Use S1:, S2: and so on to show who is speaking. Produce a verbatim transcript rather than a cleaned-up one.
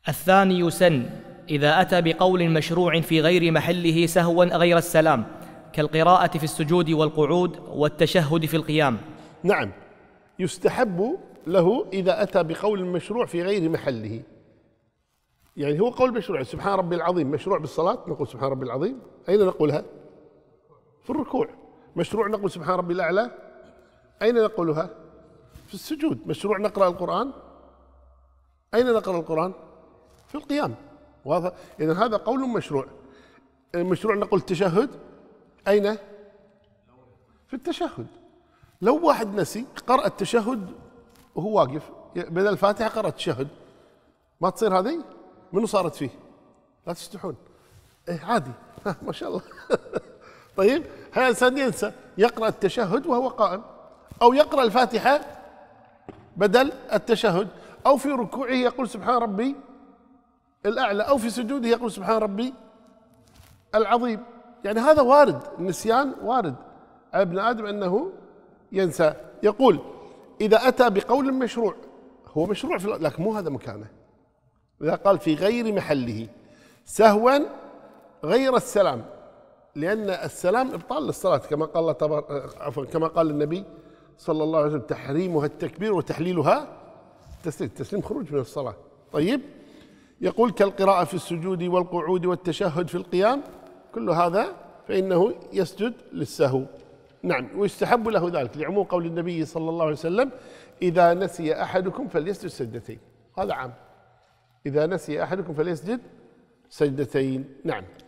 S1: الثاني يسن إذا أتى بقول مشروع في غير محله سهوا غير السلام، كالقراءة في السجود والقعود والتشهد في القيام.
S2: نعم، يستحب له إذا أتى بقول مشروع في غير محله. يعني هو قول مشروع، سبحان ربي العظيم مشروع بالصلاة، نقول سبحان ربي العظيم، أين نقولها؟ في الركوع. مشروع نقول سبحان ربي الأعلى، أين نقولها؟ في السجود. مشروع نقرأ القرآن، أين نقرأ القرآن؟ في القيام. واضح؟ إذن هذا قول مشروع. المشروع نقول التشهد، أين؟ في التشهد. لو واحد نسي قرأ التشهد وهو واقف، بدل الفاتحة قرأ التشهد، ما تصير هذه؟ منو صارت فيه؟ لا تستحون. إيه عادي، ها ما شاء الله. طيب هذا الإنسان ينسى يقرأ التشهد وهو قائم، أو يقرأ الفاتحة بدل التشهد، أو في ركوعه يقول سبحان ربي الأعلى، أو في سجوده يقول سبحان ربي العظيم. يعني هذا وارد، النسيان وارد على ابن آدم أنه ينسى. يقول إذا أتى بقول مشروع، هو مشروع في لكن مو هذا مكانه. إذا قال في غير محله سهوا غير السلام، لأن السلام إبطال للصلاة كما قال الله تبارك عفوا كما قال النبي صلى الله عليه وسلم: تحريمها التكبير وتحليلها التسليم. التسليم خروج من الصلاة. طيب، يقول كالقراءة في السجود والقعود والتشهد في القيام، كل هذا فإنه يسجد للسهو. نعم، ويستحب له ذلك لعموم قول النبي صلى الله عليه وسلم: إذا نسي أحدكم فليسجد سجدتين. هذا عام، إذا نسي أحدكم فليسجد سجدتين. نعم.